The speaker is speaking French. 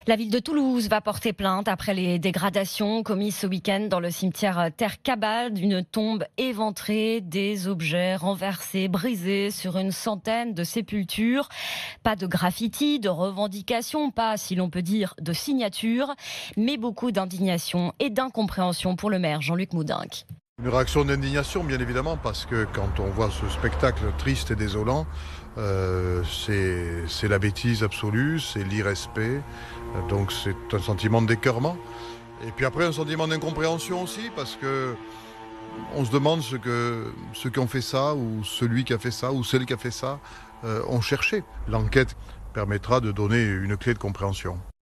La ville de Toulouse va porter plainte après les dégradations commises ce week-end dans le cimetière Terre Cabal, une tombe éventrée, des objets renversés, brisés sur une centaine de sépultures. Pas de graffiti, de revendications, pas, si l'on peut dire, de signatures, mais beaucoup d'indignation et d'incompréhension pour le maire Jean-Luc Moudinque. Une réaction d'indignation, bien évidemment, parce que quand on voit ce spectacle triste et désolant, c'est la bêtise absolue, c'est l'irrespect, donc c'est un sentiment d'écœurement. Et puis après, un sentiment d'incompréhension aussi, parce que on se demande ceux qui ont fait ça, ou celui qui a fait ça, ou celle qui a fait ça, ont cherché. L'enquête permettra de donner une clé de compréhension.